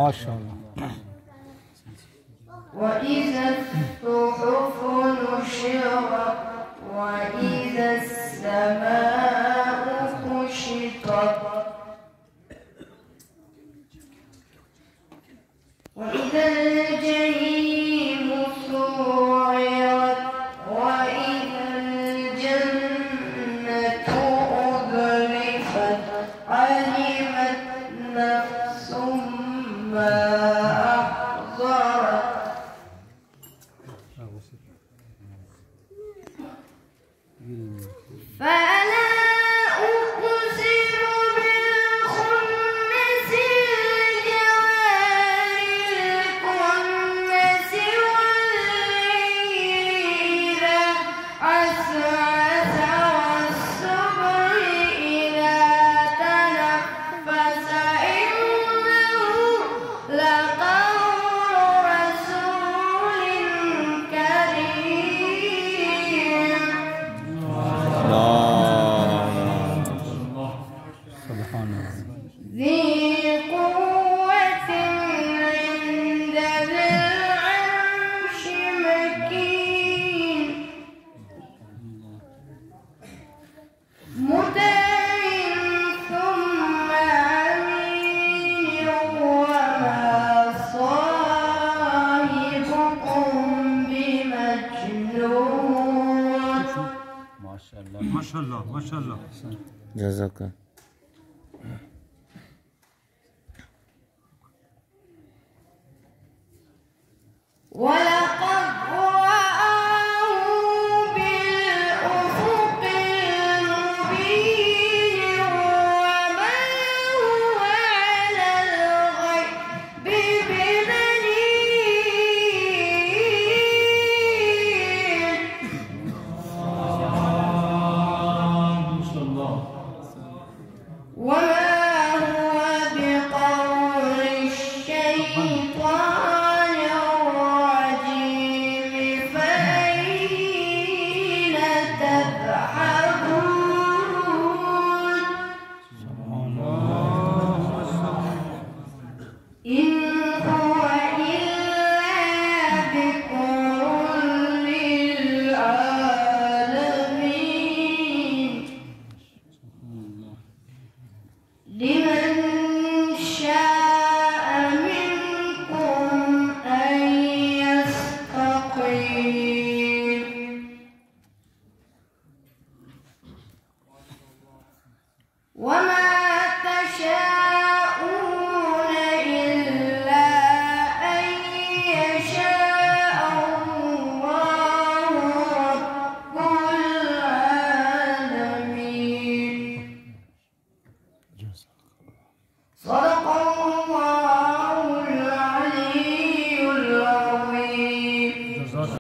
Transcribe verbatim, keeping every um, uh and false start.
ما شاء الله. وإذا الصحف نشرت وإذا السماء كشطت وإذا الجحيم سعرت وإذا الجنة أزلفت علمت نفس ما أحضرت. فلا أقسم بالخنس الجوار الكنس والليل عسعس والصبح إذا تنفس إنه لقول رسول كريم. سبحان الله. ذي قوة عند ذي العرش مكين مطاع ثم أمين وما صاحبكم بمجنون. ما شاء الله ما شاء الله ما شاء الله. جزاك. ولقد رآه بالأفق المبين وما هو على الغيب بضنين. وما هو بقول الشيطان الرجيم. فأين تذهبون